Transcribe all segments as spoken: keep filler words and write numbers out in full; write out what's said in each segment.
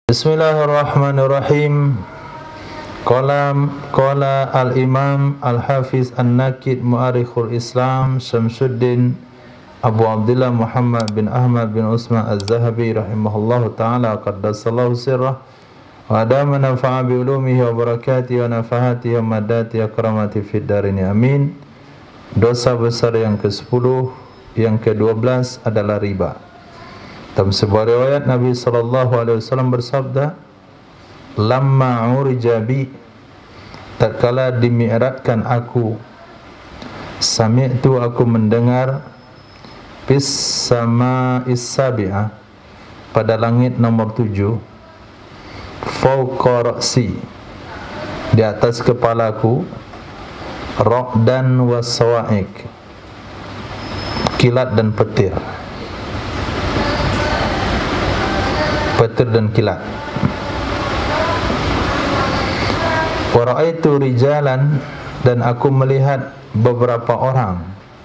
Bismillahirrahmanirrahim. Qala qala al-Imam Al-Hafiz An-Nakid Mu'arikhul Islam Syamsuddin Abu Abdullah Muhammad bin Ahmad bin Usman Az-Zahabi rahimahullahu ta'ala qaddasallahu sirrah wa adama nafa'a bi ulumihi wa barakatihi wa nafahatihi wa madati akramati fid darini amin. Dosa besar yang kesepuluh, yang kedua belas adalah riba. Dalam sebuah riwayat Nabi sallallahu alaihi wasallam bersabda, "Lamma urija bi, tatkala dimi'rajkan aku, sami'tu aku mendengar bis sama'is sabi'ah, pada langit nomor tujuh, fawqa ra'si, di atas kepalaku, ra'dan was-sawa'iq, kilat dan petir." Petir dan kilat. Wa ra'aitu rijalan, dan aku melihat beberapa orang,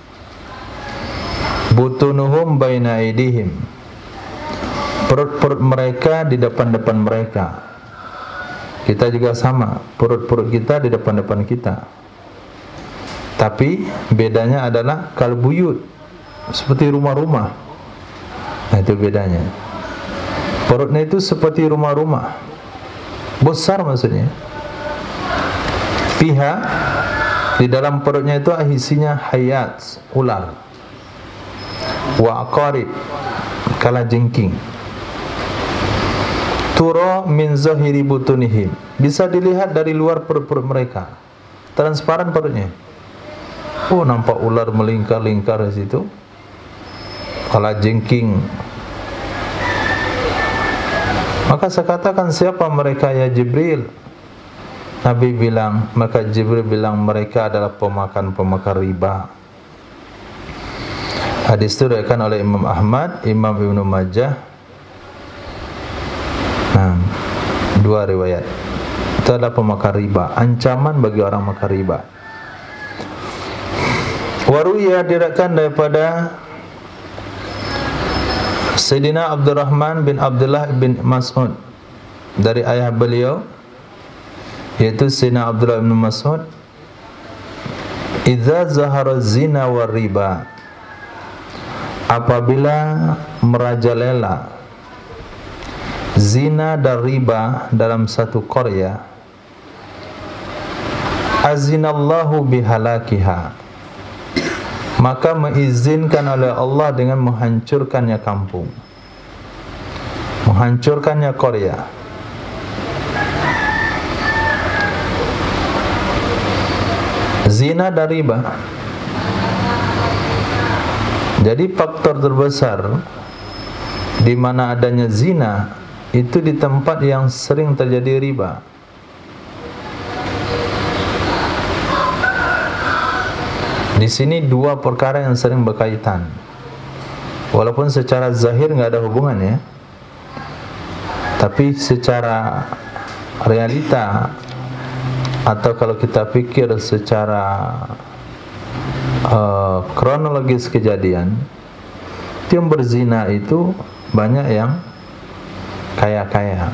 butunuhum baina aidihim, perut-perut mereka di depan-depan mereka. Kita juga sama, perut-perut kita di depan-depan kita. Tapi bedanya adalah kalbuyut, seperti rumah-rumah. Nah, itu bedanya. Perutnya itu seperti rumah-rumah, besar maksudnya. Fiha, di dalam perutnya itu isinya hayat, ular. Wa aqarib, kalajengking. Turo min zahiri butunihim, bisa dilihat dari luar perut-perut mereka. Transparan perutnya. Oh, nampak ular melingkar-lingkar di situ. Kalajengking. Maka saya katakan, siapa mereka ya Jibril? Nabi bilang, maka Jibril bilang, mereka adalah pemakan-pemakan riba. Hadis itu diriwayatkan oleh Imam Ahmad, Imam Ibnu Majah. Nah, dua riwayat. Itu adalah pemakan riba, ancaman bagi orang makan riba. Waruya diriwayatkan daripada Sayyidina Abdurrahman bin Abdullah bin Mas'ud, dari ayah beliau, yaitu Sayyidina Abdullah bin Mas'ud, "Idza zahara zina wa riba," apabila merajalela zina dan riba dalam satu qarya, azinallahu bihalakiha, maka mengizinkan oleh Allah dengan menghancurkannya kampung, menghancurkannya qarya. Zina dan riba. Jadi faktor terbesar di mana adanya zina itu di tempat yang sering terjadi riba. Di sini dua perkara yang sering berkaitan, walaupun secara zahir nggak ada hubungannya, tapi secara realita, atau kalau kita pikir secara uh, kronologis kejadian, yang berzina itu banyak yang kaya-kaya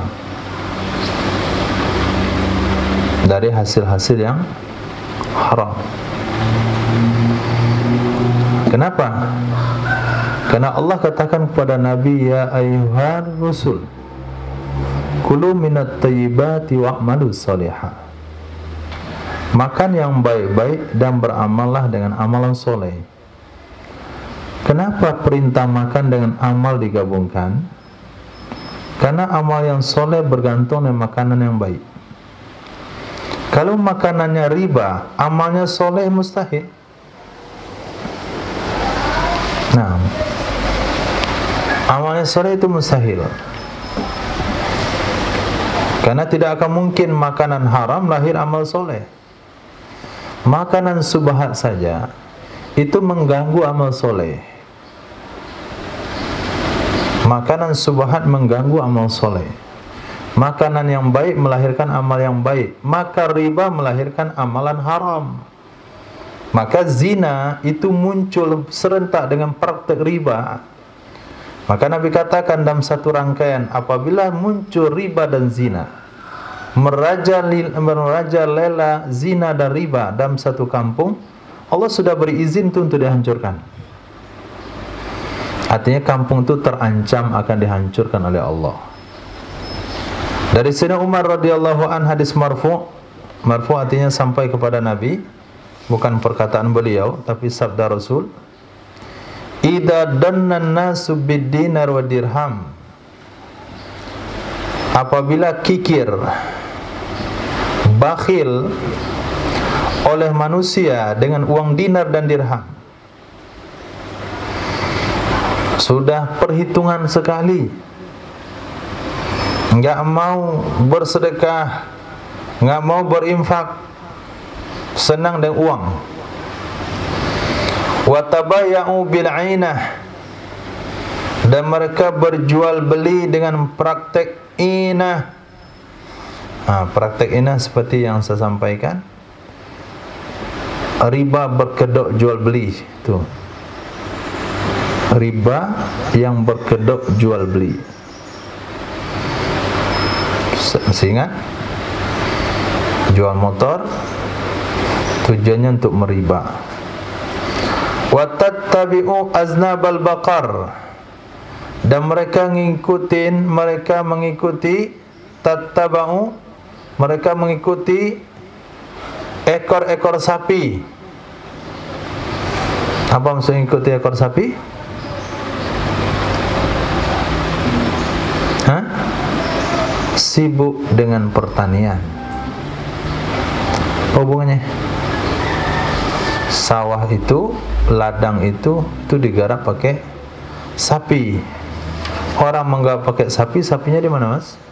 dari hasil-hasil yang haram. Kenapa? Karena Allah katakan kepada Nabi, "Ya ayyuhar rusul, kulu minat thayyibati wa'malu salihah." Makan yang baik-baik dan beramallah dengan amalan soleh. Kenapa perintah makan dengan amal digabungkan? Karena amal yang soleh bergantung dengan makanan yang baik. Kalau makanannya riba, amalnya soleh mustahil. Nah, amalnya soleh itu mustahil, karena tidak akan mungkin makanan haram lahir amal soleh. Makanan subhat saja itu mengganggu amal soleh. Makanan subhat mengganggu amal soleh. Makanan yang baik melahirkan amal yang baik. Maka riba melahirkan amalan haram. Maka zina itu muncul serentak dengan praktek riba. Maka Nabi katakan dalam satu rangkaian, apabila muncul riba dan zina, merajalela zina dan riba dalam satu kampung, Allah sudah beri izin itu untuk dihancurkan. Artinya kampung itu terancam akan dihancurkan oleh Allah. Dari Sayyidina Umar radhiyallahu an, hadis marfu. Marfu artinya sampai kepada Nabi, bukan perkataan beliau tapi sabda Rasul. Idza dannan nasu bid-dinar wa dirham, apabila kikir, bakhil oleh manusia dengan uang dinar dan dirham, sudah perhitungan sekali, enggak mau bersedekah, enggak mau berinfak, senang dengan uang. Watabaya'u bil'ainah, dan mereka berjual beli dengan praktek inah. Nah, praktek inah seperti yang saya sampaikan, riba berkedok jual beli itu. Riba yang berkedok jual beli. Masih ingat? Jual motor tujuannya untuk meriba. Wa tattabi'u aznabal baqar, dan mereka ngikutin, mereka mengikuti tattaba'u, mereka mengikuti ekor-ekor sapi. Apa maksud mengikuti ekor sapi? Hah? Sibuk dengan pertanian. Apa hubungannya? Sawah itu, ladang itu, itu digarap pakai sapi. Orang menggarap pakai sapi, sapinya di mana, Mas?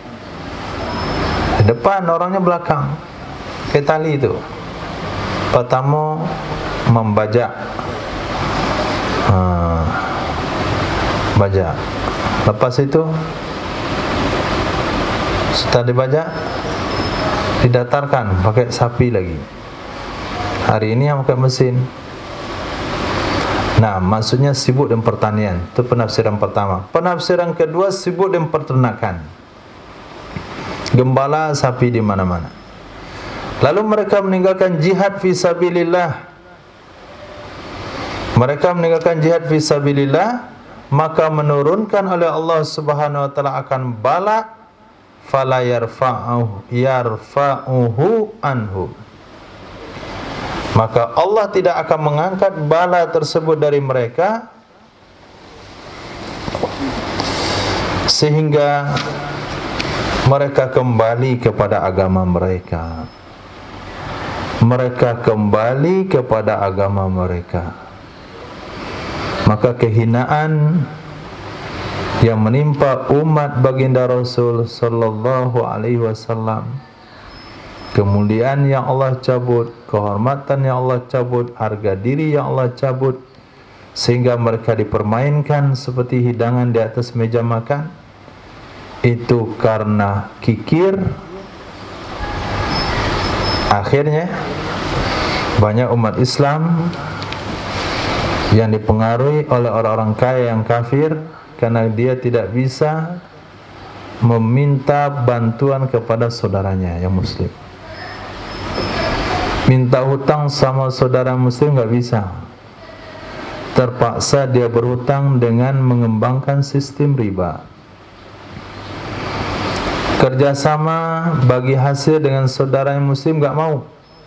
Di depan, orangnya belakang. Kayak tali itu. Pertama membajak, hmm, bajak. Lepas itu setelah dibajak, didatarkan pakai sapi lagi. Hari ini yang pakai mesin. Nah, maksudnya sibuk dengan pertanian. Itu penafsiran pertama. Penafsiran kedua, sibuk dengan peternakan. Gembala sapi di mana-mana. Lalu mereka meninggalkan jihad fi sabilillah. Mereka meninggalkan jihad fi sabilillah, maka menurunkan oleh Allah Subhanahu wa taala akan bala, fala yarfa'uhu yarfa'uhu anhu. Maka Allah tidak akan mengangkat bala tersebut dari mereka, sehingga mereka kembali kepada agama mereka. Mereka kembali kepada agama mereka. Maka kehinaan yang menimpa umat baginda Rasul sallallahu alaihi wasallam, kemuliaan yang Allah cabut, kehormatan yang Allah cabut, harga diri yang Allah cabut, sehingga mereka dipermainkan seperti hidangan di atas meja makan, itu karena kikir. Akhirnya banyak umat Islam yang dipengaruhi oleh orang-orang kaya yang kafir, karena dia tidak bisa meminta bantuan kepada saudaranya yang muslim. Minta hutang sama saudara muslim nggak bisa. Terpaksa dia berhutang dengan mengembangkan sistem riba. Kerjasama bagi hasil dengan saudara yang muslim nggak mau.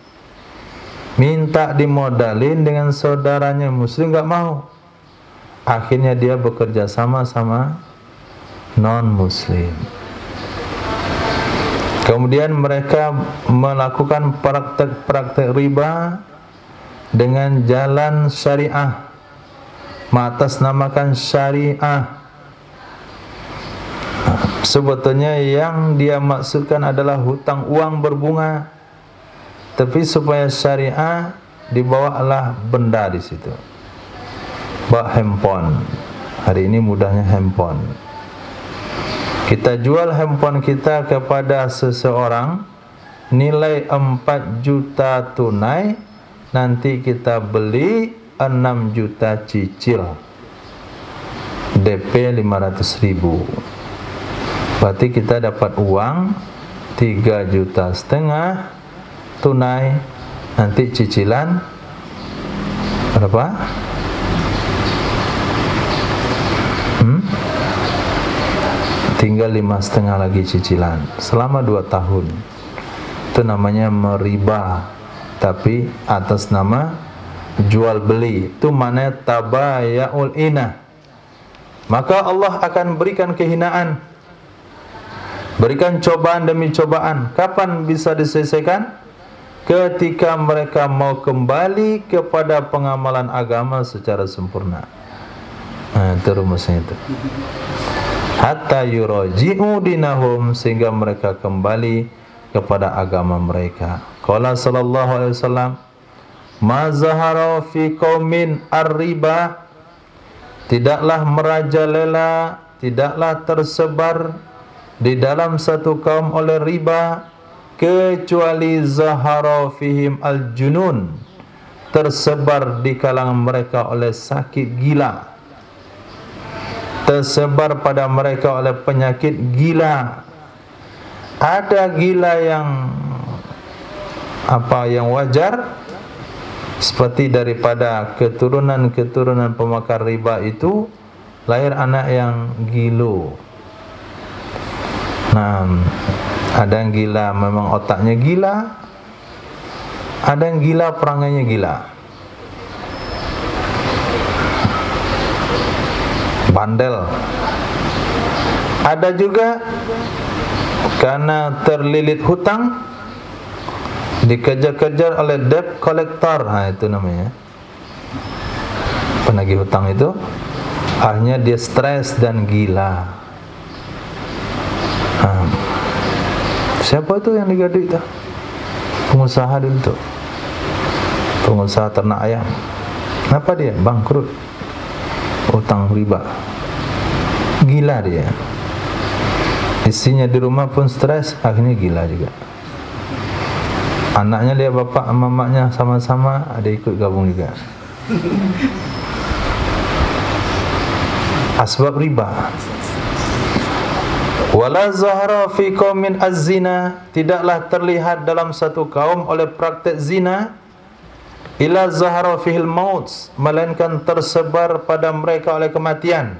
Minta dimodalin dengan saudaranya muslim nggak mau. Akhirnya dia bekerja sama sama non muslim. Kemudian mereka melakukan praktek-praktek riba dengan jalan syariah, mengatasnamakan syariah. Sebetulnya yang dia maksudkan adalah hutang uang berbunga, tapi supaya syariah dibawalah benda di situ. Bawa handphone. Hari ini mudahnya handphone. Kita jual handphone kita kepada seseorang nilai empat juta tunai, nanti kita beli enam juta cicil. D P lima ratus ribu. Berarti kita dapat uang tiga juta setengah tunai, nanti cicilan berapa? Hmm? Tinggal lima setengah lagi cicilan selama dua tahun. Itu namanya meriba, tapi atas nama jual beli. Itu mana tabaya'ul inah. Maka Allah akan berikan kehinaan, berikan cobaan demi cobaan. Kapan bisa diselesaikan? Ketika mereka mau kembali kepada pengamalan agama secara sempurna. Nah, itu rumusnya itu. Hatta yuraji'u dinahum, sehingga mereka kembali kepada agama mereka. Qala sallallahu alaihi wasallam, ma zahara fi qaumin ar-riba, tidaklah merajalela, tidaklah tersebar di dalam satu kaum oleh riba, kecuali zahara fihim al-junun, tersebar di kalangan mereka oleh sakit gila, tersebar pada mereka oleh penyakit gila. Ada gila yang apa yang wajar, seperti daripada keturunan-keturunan pemakan riba itu lahir anak yang gilo. Nah, ada yang gila memang otaknya gila, ada yang gila perangainya gila, bandel. Ada juga karena terlilit hutang, dikejar-kejar oleh debt collector. Nah, itu namanya penagih hutang itu. Akhirnya dia stres dan gila. Nah, siapa itu yang digaduh itu? Pengusaha dulu tuh, pengusaha ternak ayam. Kenapa dia bangkrut? Hutang riba. Gila dia. Istrinya di rumah pun stres, akhirnya gila juga. Anaknya lihat bapak sama mamanya sama-sama, ada ikut gabung juga. Asbab riba. Wala zahara fi qaumin az-zina, tidaklah terlihat dalam satu kaum oleh praktek zina, ila zahara fihil maut, melainkan tersebar pada mereka oleh kematian.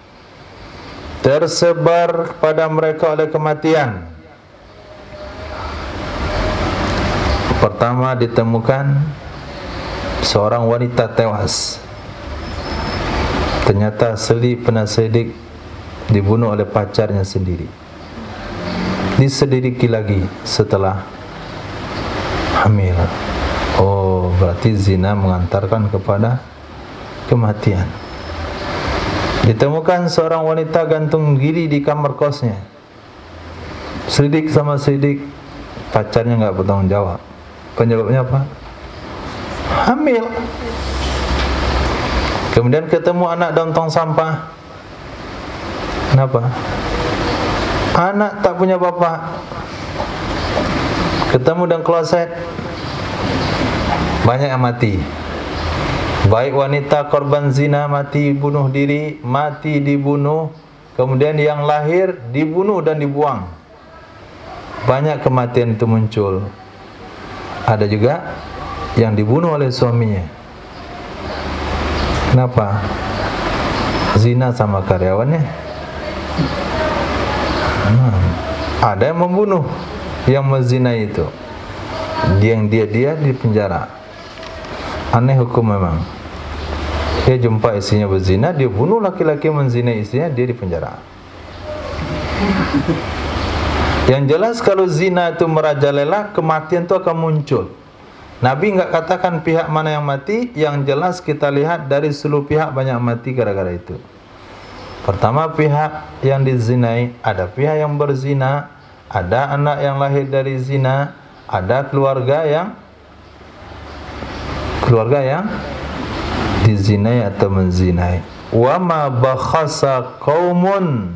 Tersebar pada mereka oleh kematian. Pertama ditemukan seorang wanita tewas. Ternyata selik penasedik dibunuh oleh pacarnya sendiri. Diselidiki lagi setelah hamil. Oh, berarti zina mengantarkan kepada kematian. Ditemukan seorang wanita gantung diri di kamar kosnya. Selidik sama selidik, pacarnya nggak bertanggung jawab. Penyebabnya apa? Hamil. Kemudian ketemu anak dalam tong sampah. Kenapa? Anak tak punya bapak. Ketemu dalam kloset. Banyak yang mati. Baik wanita korban zina mati bunuh diri, mati dibunuh, kemudian yang lahir dibunuh dan dibuang. Banyak kematian itu muncul. Ada juga yang dibunuh oleh suaminya. Kenapa? Zina sama karyawannya. Hmm. Ada yang membunuh, yang menzinai itu. Dia yang dia dia di penjara. Aneh hukum memang. Dia jumpa istrinya berzina, dia bunuh laki-laki menzinai istrinya, dia di penjara. Yang jelas kalau zina itu merajalela, kematian itu akan muncul. Nabi enggak katakan pihak mana yang mati, yang jelas kita lihat dari seluruh pihak banyak mati gara-gara itu. Pertama, pihak yang dizinai, ada pihak yang berzina, ada anak yang lahir dari zina, ada keluarga yang keluarga yang dizinai atau menzinai. Wa ma bakhasa qaumun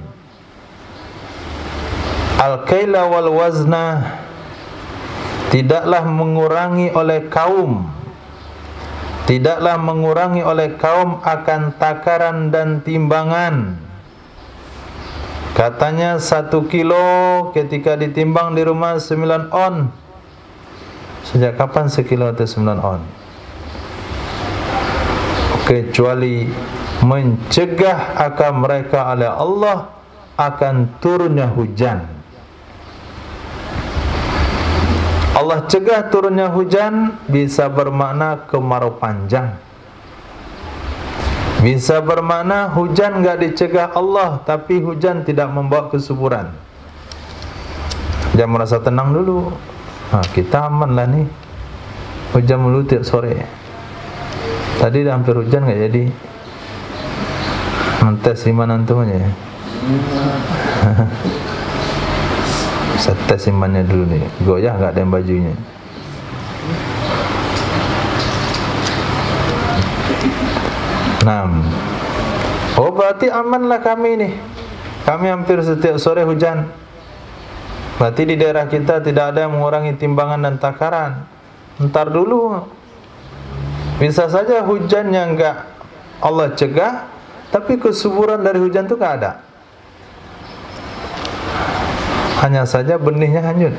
al-kaila wal wazna, tidaklah mengurangi oleh kaum tidaklah mengurangi oleh kaum akan takaran dan timbangan. Katanya satu kilo ketika ditimbang di rumah sembilan on. Sejak kapan sekilo itu sembilan on? Kecuali mencegah akan mereka oleh Allah akan turunnya hujan. Allah cegah turunnya hujan bisa bermakna kemarau panjang, bisa bermakna hujan enggak dicegah Allah tapi hujan tidak membawa kesuburan. Jangan merasa tenang dulu. Ha, kita aman lah nih, hujan mulu tiap sore. Tadi dah hampir hujan enggak jadi. Mentes iman antum aja ya. Saya tes imannya dulu nih. Goyah enggak ada yang bajunya? Enam. Oh berarti amanlah kami nih. Kami hampir setiap sore hujan. Berarti di daerah kita tidak ada yang mengurangi timbangan dan takaran. Entar dulu. Bisa saja hujannya enggak Allah cegah, tapi kesuburan dari hujan itu enggak ada. Hanya saja benihnya hanyut.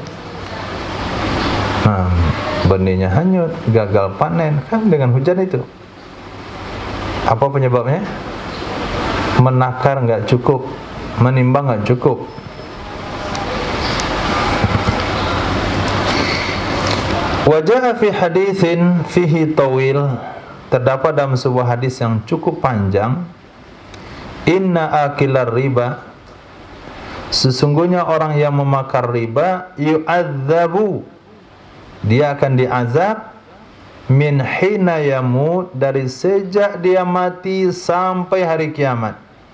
Nah, benihnya hanyut, gagal panen kan dengan hujan itu. Apa penyebabnya? Menakar enggak cukup, menimbang enggak cukup. Wajah fi haditsin fihi tawil, terdapat dalam sebuah hadis yang cukup panjang. Inna akilar riba, sesungguhnya orang yang memakan riba, yu'adzabu, dia akan diazab, min hina yamut, dari sejak dia mati sampai hari kiamat.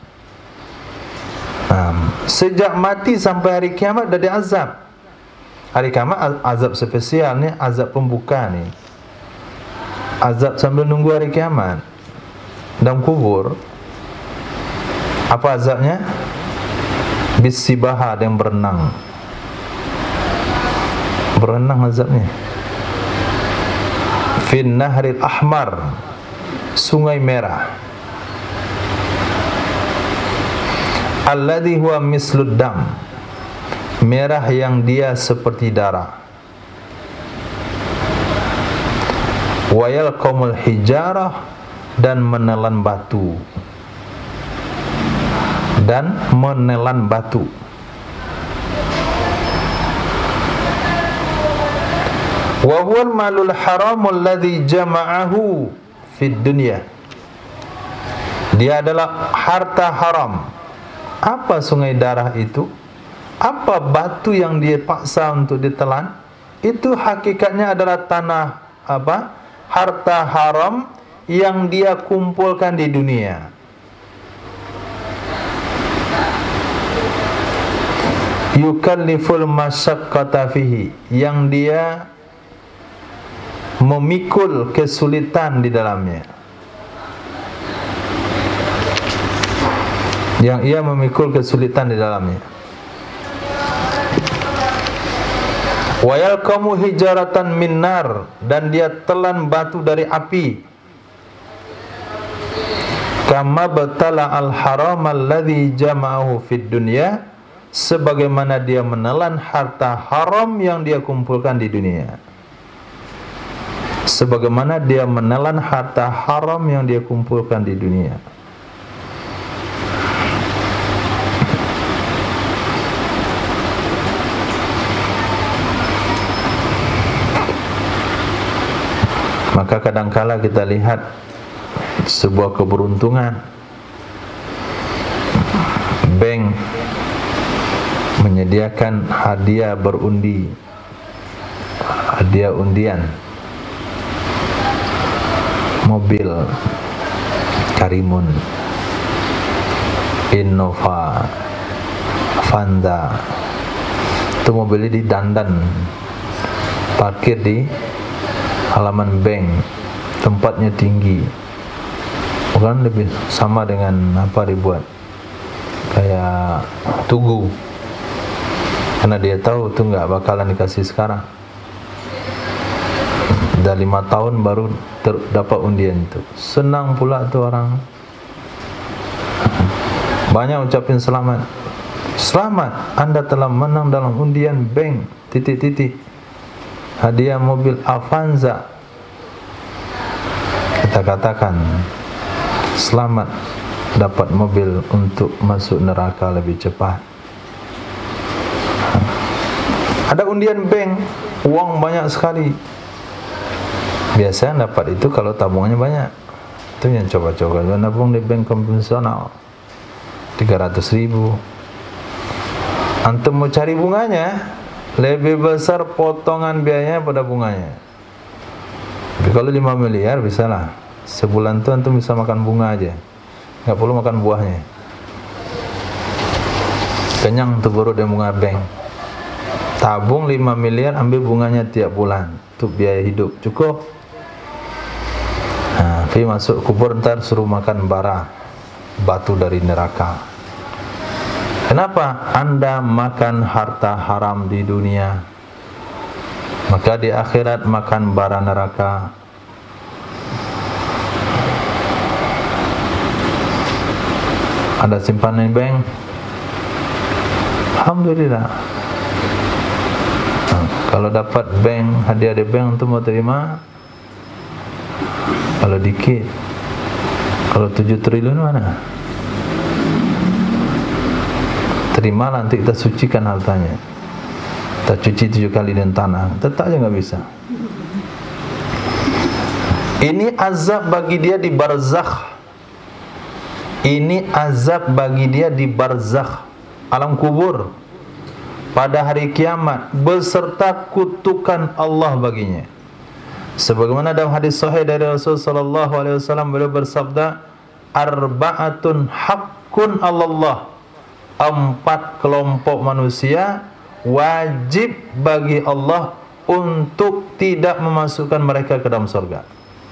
um, Sejak mati sampai hari kiamat dah diazab. Hari kiamat azab spesial ni, azab pembuka ni, azab sambil nunggu hari kiamat. Dalam kubur apa azabnya? Bisibaha, yang berenang. Berenang azabnya. Fin nahril ahmar, sungai merah. Alladhi huwa mislud dam, merah yang dia seperti darah. Wayal qaumul hijarah, dan menelan batu. Dan menelan batu. Wa huwal malul haramul ladzi jama'ahu fid dunya, dia adalah harta haram. Apa sungai darah itu? Apa batu yang dia paksa untuk ditelan? Itu hakikatnya adalah tanah apa? Harta haram yang dia kumpulkan di dunia. Yukalliful masyaqqata fihi, yang dia memikul kesulitan di dalamnya, yang ia memikul kesulitan di dalamnya. Wa yalqamu hijaratan min nar, dan dia telan batu dari api. Kama batala al haram alladhi jama'ahu fid dunya, sebagaimana dia menelan harta haram yang dia kumpulkan di dunia. Sebagaimana dia menelan harta haram yang dia kumpulkan di dunia. Maka kadangkala kita lihat sebuah keberuntungan, bank menyediakan hadiah berundi, hadiah undian, mobil Karimun, Innova, Fanda. Itu mobilnya didandan, parkir di halaman bank, tempatnya tinggi, bukan lebih sama dengan apa dibuat kayak Tugu, karena dia tahu itu nggak bakalan dikasih sekarang. Sudah lima tahun baru ter, dapat undian itu. Senang pula tuh orang. Banyak ucapin selamat. Selamat, Anda telah menang dalam undian bank titik-titik. Hadiah mobil Avanza. Kita katakan, selamat dapat mobil untuk masuk neraka lebih cepat. Ada undian bank, uang banyak sekali. Biasanya dapat itu kalau tabungannya banyak. Itu yang coba-coba nabung di bank konvensional tiga ratus ribu. Antum mau cari bunganya, lebih besar potongan biayanya pada bunganya. Tapi kalau lima miliar bisa lah. Sebulan itu antum bisa makan bunga aja, nggak perlu makan buahnya. Kenyang tuh baru dari bunga bank. Tabung lima miliar, ambil bunganya tiap bulan untuk biaya hidup, cukup. Nah, tapi masuk kubur ntar suruh makan bara, batu dari neraka. Kenapa? Anda makan harta haram di dunia, maka di akhirat makan bara neraka. Ada simpanan di bank, alhamdulillah. Nah, kalau dapat bank, hadiah di bank untuk mau terima, kalau dikit, kalau tujuh triliun mana? Terima, nanti kita sucikan hartanya, kita cuci tujuh kali dengan tanah, tetap aja nggak bisa. Ini azab bagi dia di barzakh. Ini azab bagi dia di barzakh, alam kubur, pada hari kiamat, beserta kutukan Allah baginya. Sebagaimana dalam hadis sahih dari Rasulullah sallallahu alaihi wasallam, beliau bersabda, arba'atun haqqun 'alallah. Empat kelompok manusia wajib bagi Allah untuk tidak memasukkan mereka ke dalam surga.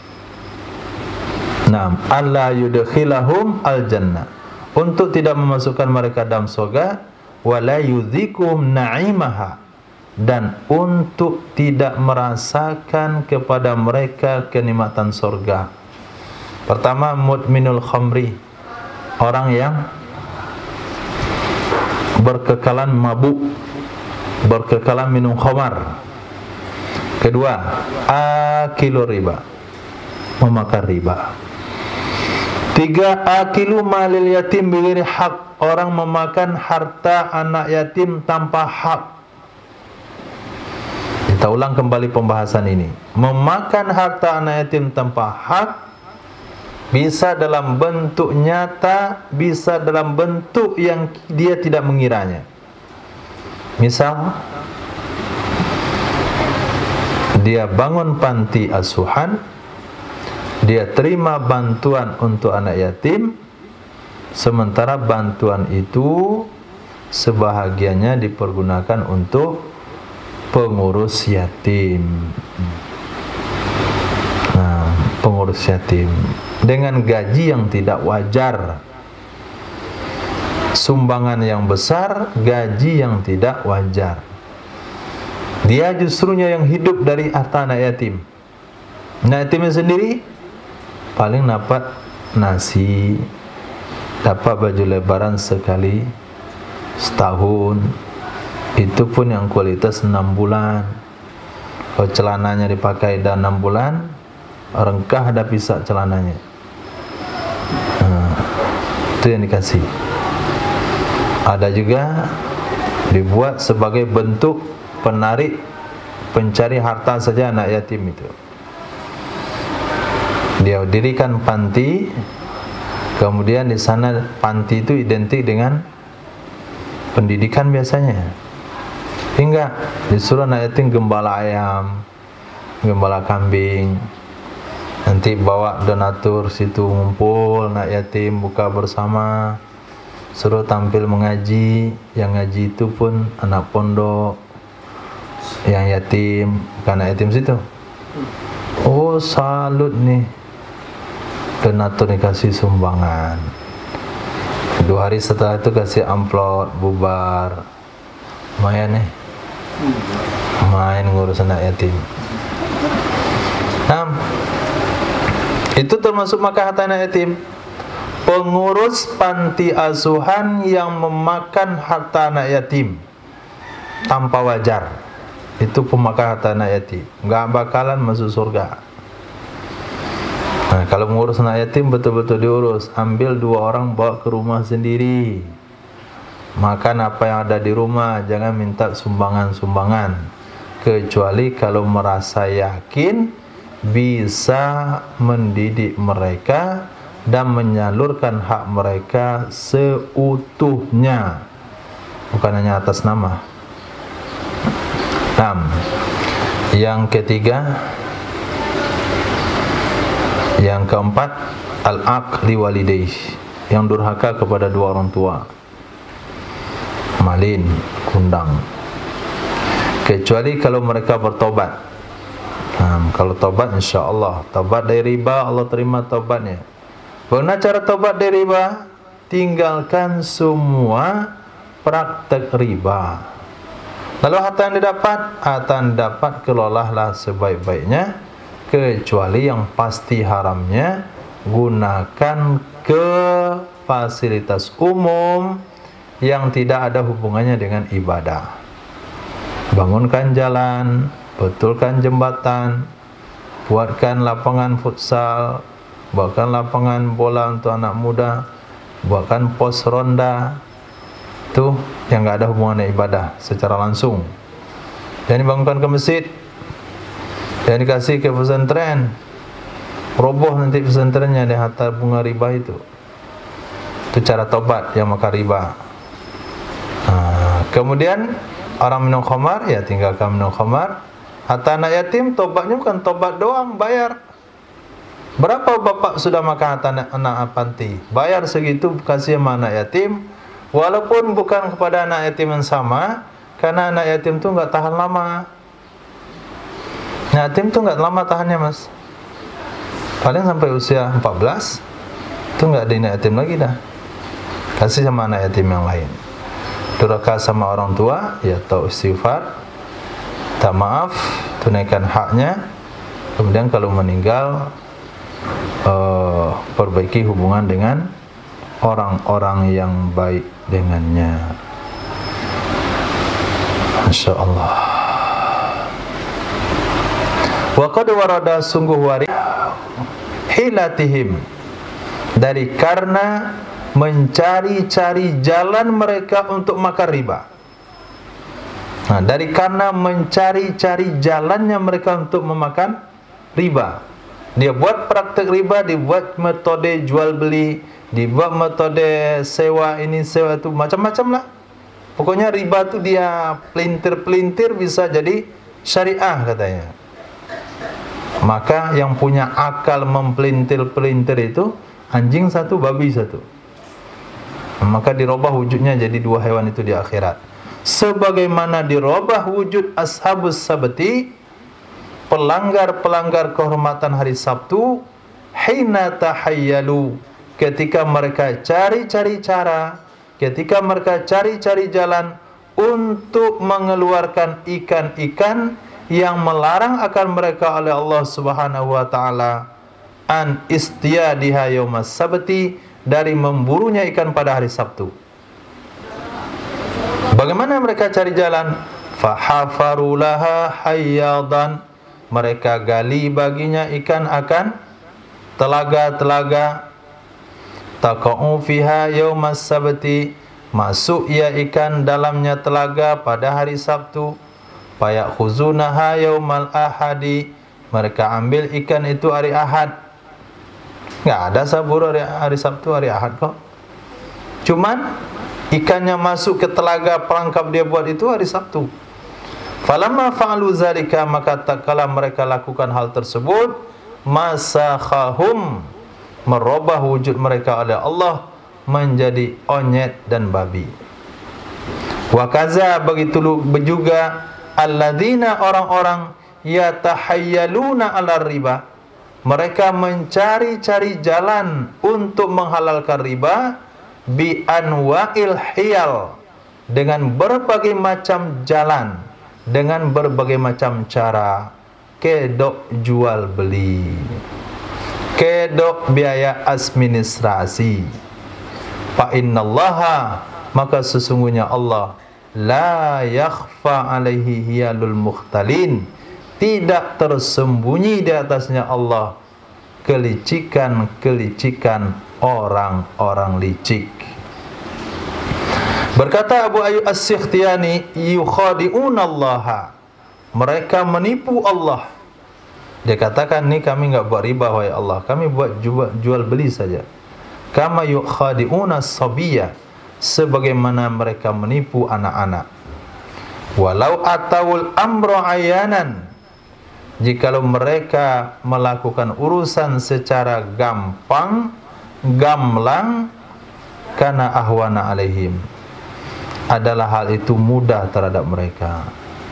Naam, alla yudkhilahum al-jannah, untuk tidak memasukkan mereka dalam surga, wala yudhikum na'imaha, dan untuk tidak merasakan kepada mereka kenikmatan surga. Pertama, mudminul khamri, orang yang berkekalan mabuk, berkekalan minum khamar. Kedua, akilur riba, memakan riba. Tiga, akilu malil yatim bighairi haq, orang memakan harta anak yatim tanpa hak. Kita ulang kembali pembahasan ini. Memakan harta anak yatim tanpa hak, bisa dalam bentuk nyata, bisa dalam bentuk yang dia tidak mengiranya. Misal, dia bangun panti asuhan, dia terima bantuan untuk anak yatim, sementara bantuan itu sebahagiannya dipergunakan untuk pengurus yatim. Nah, pengurus yatim dengan gaji yang tidak wajar, sumbangan yang besar, gaji yang tidak wajar. Dia justrunya yang hidup dari harta anak yatim. Anak yatimnya sendiri paling dapat nasi, dapat baju lebaran sekali setahun, itu pun yang kualitas enam bulan. Kalau celananya dipakai dah enam bulan, rengkah dah pisak celananya. Nah, itu yang dikasih. Ada juga dibuat sebagai bentuk penarik, pencari harta saja anak yatim itu. Dia dirikan panti, kemudian di sana panti itu identik dengan pendidikan biasanya. Hingga disuruh anak yatim gembala ayam, gembala kambing. Nanti bawa donatur situ ngumpul, anak yatim buka bersama, suruh tampil mengaji. Yang ngaji itu pun anak pondok, yang yatim, bukan anak yatim situ. Oh, salut nih, donatur dikasih sumbangan. Dua hari setelah itu kasih amplop, bubar. Lumayan nih, main ngurus anak yatim. Nah, itu termasuk makan harta anak yatim. Pengurus panti asuhan yang memakan harta anak yatim tanpa wajar, itu pemakan harta anak yatim, nggak bakalan masuk surga. Nah, kalau mengurus anak yatim betul-betul diurus, ambil dua orang bawa ke rumah sendiri, makan apa yang ada di rumah, jangan minta sumbangan-sumbangan, kecuali kalau merasa yakin bisa mendidik mereka dan menyalurkan hak mereka seutuhnya, bukan hanya atas nama. Nah, yang ketiga, yang keempat, al-aq li walidayh, yang durhaka kepada dua orang tua, malin, kundang, kecuali kalau mereka bertobat. Nah, kalau tobat, insya Allah tobat dari riba, Allah terima tobatnya. Bagaimana cara tobat dari riba? Tinggalkan semua praktek riba. Lalu harta yang didapat, harta yang didapat kelolahlah sebaik-baiknya, kecuali yang pasti haramnya, gunakan ke fasilitas umum yang tidak ada hubungannya dengan ibadah. Bangunkan jalan, betulkan jembatan, buatkan lapangan futsal, buatkan lapangan bola untuk anak muda, buatkan pos ronda, itu yang nggak ada hubungan dengan ibadah secara langsung. Jangan dibangunkan ke masjid, jangan dikasih ke pesantren, roboh nanti pesantrennya di harta bunga riba itu. Itu cara tobat yang makan riba. Nah, kemudian orang minum khamar, ya tinggalkan minum khamar. Harta anak yatim, tobatnya bukan tobat doang, bayar. Berapa bapak sudah makan harta anak, anak panti? Bayar segitu, kasih sama anak yatim. Walaupun bukan kepada anak yatim yang sama, karena anak yatim tu enggak tahan lama. Anak yatim tu enggak lama tahannya, mas. Paling sampai usia empat belas, itu enggak ada anak yatim lagi dah. Kasih sama anak yatim yang lain. Durhaka sama orang tua, ya tau istighfar, tak maaf, tunaikan haknya. Kemudian kalau meninggal, Uh, perbaiki hubungan dengan orang-orang yang baik dengannya. Masya Allah. Wa qad warada, sungguh warid, hilatihim, dari karena mencari-cari jalan mereka untuk makan riba. Nah, dari karena mencari-cari jalannya mereka untuk memakan riba. Dia buat praktek riba, dibuat metode jual beli, dibuat metode sewa ini sewa itu, macam-macam lah. Pokoknya riba tu dia pelintir-pelintir bisa jadi syariah katanya. Maka yang punya akal mempelintir-pelintir itu anjing satu, babi satu. Maka dirubah wujudnya jadi dua hewan itu di akhirat. Sebagaimana dirubah wujud ashabus sabti, pelanggar-pelanggar kehormatan hari Sabtu, hina tahayyalu, ketika mereka cari-cari cara, ketika mereka cari-cari jalan untuk mengeluarkan ikan-ikan yang melarang akan mereka oleh Allah Subhanahu wa taala, an istiyadiha yaumas sabti, dari memburunya ikan pada hari Sabtu. Bagaimana mereka cari jalan? Fahafaru laha hayyadan, mereka gali baginya ikan akan telaga-telaga. Taqa'u fiha yaumas sabti, masuk ia ikan dalamnya telaga pada hari Sabtu. Fayakhuzunaha yaumal ahadi, mereka ambil ikan itu hari Ahad. Enggak ada sabur hari, hari Sabtu, hari Ahad kok. Cuman ikannya masuk ke telaga perangkap dia buat itu hari Sabtu. Falamma fa'alu zalika, maka tak kala mereka lakukan hal tersebut, masakhahum, merubah wujud mereka oleh Allah menjadi onyet dan babi. Wa kaza, begitu juga alladzina, orang-orang yatahayyaluna ala riba, mereka mencari-cari jalan untuk menghalalkan riba, bi anwa'il hiyal, dengan berbagai macam jalan, dengan berbagai macam cara. kedok jual beli, kedok biaya administrasi. Fa innallaha, maka sesungguhnya Allah, la yakhfa alaihi hiyalul mukhtalin, tidak tersembunyi di atasnya Allah kelicikan-kelicikan orang-orang licik. Berkata Abu Ayyub As-Sikhtiyani, yukhadi'unallaha, mereka menipu Allah. Dia katakan, ni kami enggak buat riba wahai Allah, kami buat jual, jual beli saja. Kama yukhadi'una sabiyya, sebagaimana mereka menipu anak-anak. Walau atawul amra ayanan, jikalau mereka melakukan urusan secara gampang, gamblang, kana ahwana alaihim, adalah hal itu mudah terhadap mereka,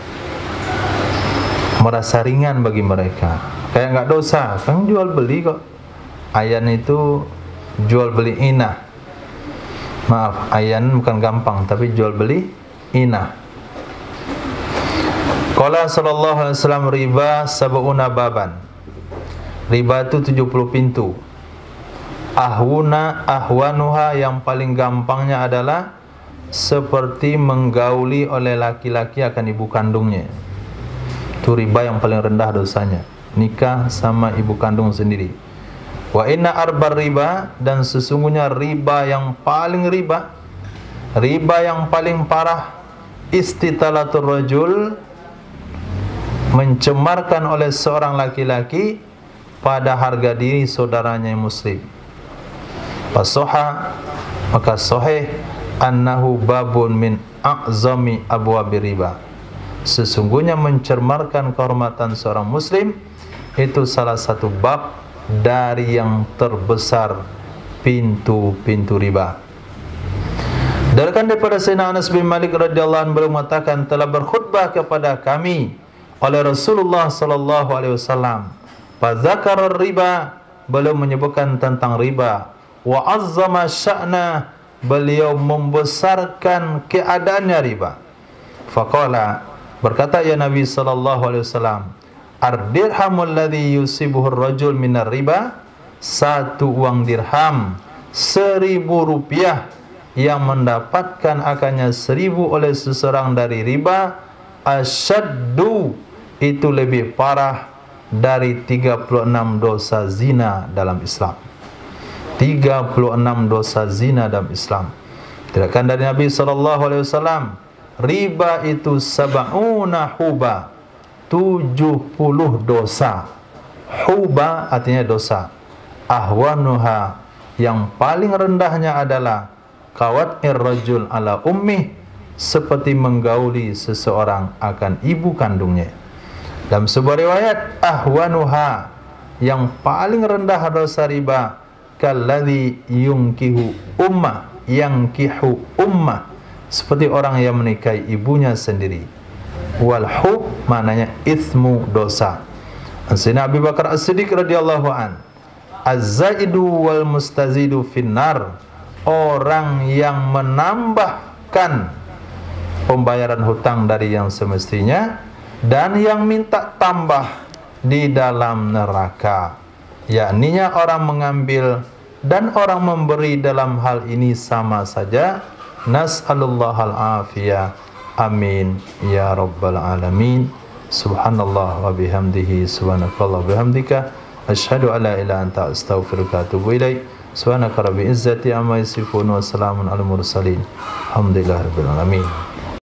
merasa ringan bagi mereka, kayak enggak dosa, kan jual beli kok. Ayan itu jual beli inah. Maaf, ayan bukan gampang, tapi jual beli inah. Qala sallallahu alaihi wasallam, riba sab'una baban. Riba itu tujuh puluh pintu. Ahwana ahwanuha, yang paling gampangnya adalah seperti menggauli oleh laki-laki akan ibu kandungnya. Itu riba yang paling rendah dosanya, nikah sama ibu kandung sendiri. Wa inna arbar riba, dan sesungguhnya riba yang paling riba, riba yang paling parah, istitalatur rajul, mencemarkan oleh seorang laki-laki pada harga diri saudaranya yang muslim. Fasoha, maka sahih, annahu babun min a'zami abwabi riba, sesungguhnya mencemarkan kehormatan seorang muslim itu salah satu bab dari yang terbesar pintu-pintu riba. Darikan daripada Sayyidina Anas bin Malik radhiyallahu anhu, beliau mengatakan, telah berkhutbah kepada kami oleh Rasulullah sallallahu alaihi wasallam. Fa dzakara riba, beliau menyebutkan tentang riba. Wa azzama sya'na, beliau membesarkan keadaannya riba. Faqala, berkata ya Nabi sallallahu alaihi wasallam, ar-dirhamul ladzi yusibuhu ar-rajul minar riba, satu uang dirham, seribu rupiah yang mendapatkan akannya seribu oleh seseorang dari riba, asyaddu, itu lebih parah dari tiga puluh enam dosa zina dalam Islam. tiga puluh enam dosa zina dalam Islam. Diriwayatkan dari Nabi sallallahu alaihi wasallam, riba itu sab'una huba, tujuh puluh dosa. Huba artinya dosa. Ahwanuha, yang paling rendahnya adalah kawat'ir rajul ala ummih, seperti menggauli seseorang akan ibu kandungnya. Dalam sebuah riwayat, ahwanuha, yang paling rendah dosa riba, kalladzi yunkihu ummah, yankihu ummah, seperti orang yang menikahi ibunya sendiri. Wal hub, maknanya ithmu, dosa. Sayyidina Abu Bakar As-Siddiq radhiyallahu an, az-zaidu wal mustazidu finnar, orang yang menambahkan pembayaran hutang dari yang semestinya dan yang minta tambah di dalam neraka. Yakninya orang mengambil dan orang memberi dalam hal ini sama saja. Nas'alullahal afiyah. Amin ya rabbal alamin. Subhanallah wa bihamdihi, subhanakallah bihamdika, asyhadu an la ilaha anta astaghfiruka wa atubu ilaik. Subhanaka rabbil izzati amma yasifun wa salamun alal mursalin. Alhamdulillahirabbil alamin.